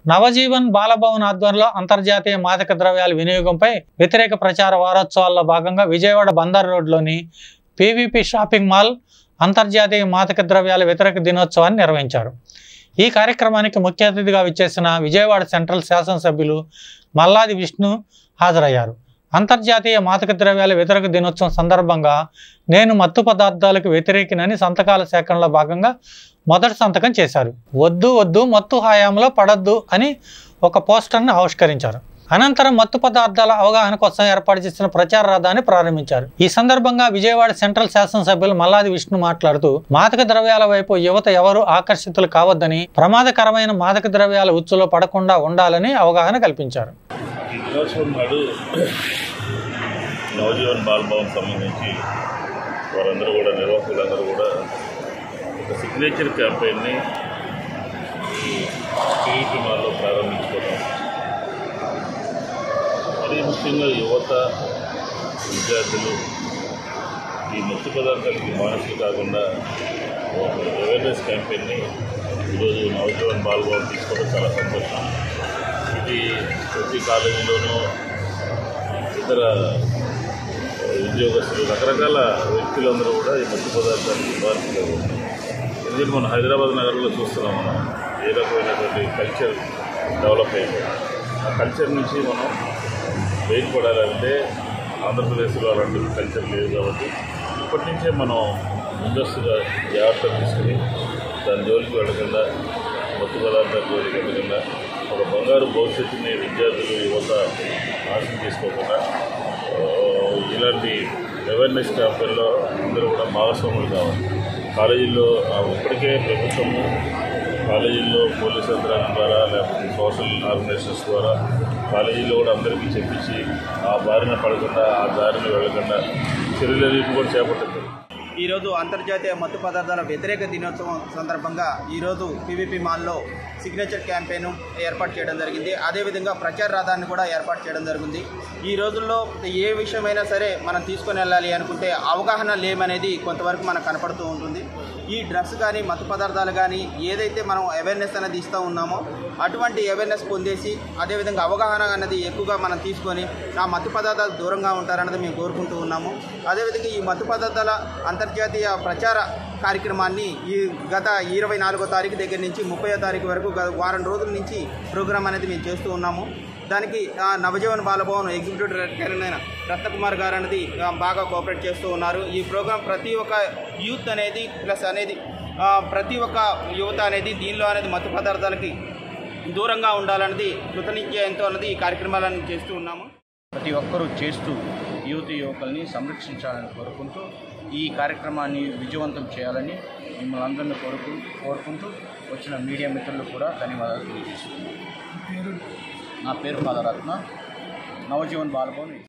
నవజీవన్ బాలభవన్ ఆధ్వర్యంలో అంతర్జాతీయ మాదక ద్రవ్యాల వినియోగంపై వ్యతిరేక ప్రచార వారోత్సవాల్లో భాగంగా విజయవాడ బందర్ రోడ్లోని పీవీపీ షాపింగ్ మాల్ అంతర్జాతీయ మాదక ద్రవ్యాల వ్యతిరేక దినోత్సవాన్ని నిర్వహించారు. ఈ కార్యక్రమానికి ముఖ్య అతిథిగా విచ్చేసిన విజయవాడ సెంట్రల్ శాసనసభ్యులు మల్లాది విష్ణు హాజరయ్యారు. అంతర్జాతీయ మాదక ద్రవ్యాల వ్యతిరేక దినోత్సవం సందర్భంగా నేను మత్తు పదార్థాలకు వ్యతిరేకినని సంతకాల సేకరణలో భాగంగా మొదటి సంతకం చేశారు. వద్దు వద్దు మత్తు హయాంలో పడద్దు అని ఒక పోస్టర్ను ఆవిష్కరించారు. అనంతరం మత్తు పదార్థాల అవగాహన కోసం ఏర్పాటు చేసిన ప్రచార రథాన్ని ప్రారంభించారు. ఈ సందర్భంగా విజయవాడ సెంట్రల్ శాసనసభ్యులు మల్లాది విష్ణు మాట్లాడుతూ మాదక ద్రవ్యాల వైపు యువత ఎవరు ఆకర్షితులు కావద్దని, ప్రమాదకరమైన మాదక ద్రవ్యాల ఉచ్చులో పడకుండా ఉండాలని అవగాహన కల్పించారు. నవజీవన్ బాలభవన్ సంబంధించి వారందరూ కూడా నిర్వాహకులందరూ కూడా ఒక సిగ్నేచర్ క్యాంపెయిన్ని పీవీపీ మాల్లో ప్రారంభించుకోవడం, మరీ ముఖ్యంగా యువత, విద్యార్థులు ఈ మత్తు పదార్థాలకి బానిసలు కాకుండా అవేర్నెస్ క్యాంపెయిన్ని ఈరోజు నవజీవన్ బాలభవన్ తీసుకోవడం చాలా సంతోషం. ఇది ప్రతి కాలేజీలోనూ ఇతర ఉద్యోగస్తులు రకరకాల వ్యక్తులందరూ కూడా ఈ మత్తు పదార్థానికి బాధితులు. ఎందుకంటే మనం హైదరాబాద్ నగరంలో చూస్తున్నాం, మనం ఏ రకమైనటువంటి కల్చర్ డెవలప్ అయింది. ఆ కల్చర్ నుంచి మనం బయటపడాలంటే ఆంధ్రప్రదేశ్లో అలాంటి కల్చర్ లేదు. కాబట్టి ఇప్పటి నుంచే మనం ముందస్తుగా జాగ్రత్తలు తీసుకుని దాని జోలికి వెళ్ళకుండా, మత్తు పదార్థాల జోలికి వెళ్ళకుండా ఒక బంగారు భవిష్యత్తుని విద్యార్థులు, యువత నాశనం చేసుకోకుండా ఇలాంటి అవేర్నెస్ క్యాంపెయిన్లో అందరూ కూడా భాగస్వాములు కావాలి. కాలేజీల్లో ఇప్పటికే ప్రభుత్వము కాలేజీల్లో పోలీస్ యంత్రాంగం ద్వారా, లేకపోతే సోషల్ ఆర్గనైజేషన్స్ ద్వారా కాలేజీలో కూడా అందరికీ చెప్పించి ఆ బారిన పడకుండా, ఆ దారిని వెళ్ళకుండా చర్యలు కూడా చేపట్టింది. ఈరోజు అంతర్జాతీయ మత్తు పదార్థాల వ్యతిరేక దినోత్సవం సందర్భంగా ఈరోజు పీవీపీ మాల్లో సిగ్నేచర్ క్యాంపెయిన్ ఏర్పాటు చేయడం జరిగింది. అదేవిధంగా ప్రచార రథాన్ని కూడా ఏర్పాటు చేయడం జరిగింది. ఈ రోజుల్లో ఏ విషయమైనా సరే మనం తీసుకొని వెళ్ళాలి అనుకుంటే అవగాహన లేమనేది కొంతవరకు మనకు కనపడుతూ ఉంటుంది. ఈ డ్రగ్స్ కానీ మత్తు పదార్థాలు కానీ ఏదైతే మనం అవేర్నెస్ అనేది ఇస్తూ ఉన్నామో అటువంటి అవేర్నెస్ పొందేసి, అదేవిధంగా అవగాహన అనేది ఎక్కువగా మనం తీసుకొని ఆ మత్తు పదార్థాలు దూరంగా ఉంటారన్నది మేము కోరుకుంటూ ఉన్నాము. అదేవిధంగా ఈ మత్తు పదార్థాల అంతర్జాతీయ ప్రచార కార్యక్రమాన్ని ఈ గత 24వ తారీఖు దగ్గర నుంచి 30వ తారీఖు వరకు వారం రోజుల నుంచి ప్రోగ్రాం అనేది మేము చేస్తూ ఉన్నాము. దానికి నవజీవన్ బాలభవన్ ఎగ్జిక్యూటివ్ డైరెక్టర్ అయిన రత్నకుమార్ గారు అనేది బాగా కోఆపరేట్ చేస్తూ ఉన్నారు. ఈ ప్రోగ్రాం ప్రతి ఒక్క యూత్ అనేది ప్రతి ఒక్క యువత అనేది దీనిలో అనేది మత్తు పదార్థాలకి దూరంగా ఉండాలన్నది కృతనిశ్చయంతో అన్నది ఈ కార్యక్రమాలను చేస్తూ ఉన్నాము. ప్రతి ఒక్కరూ చేస్తూ యువకుల్ని సంరక్షించాలని కోరుకుంటూ ఈ కార్యక్రమాన్ని విజయవంతం చేయాలని మిమ్మల్ని అందరినీ కోరుకుంటూ వచ్చిన మీడియా మిత్రులు కూడా ధన్యవాదాలు తెలియజేస్తున్నాను. నా పేరు పాదరత్న, నవజీవన్ బాలభవన్.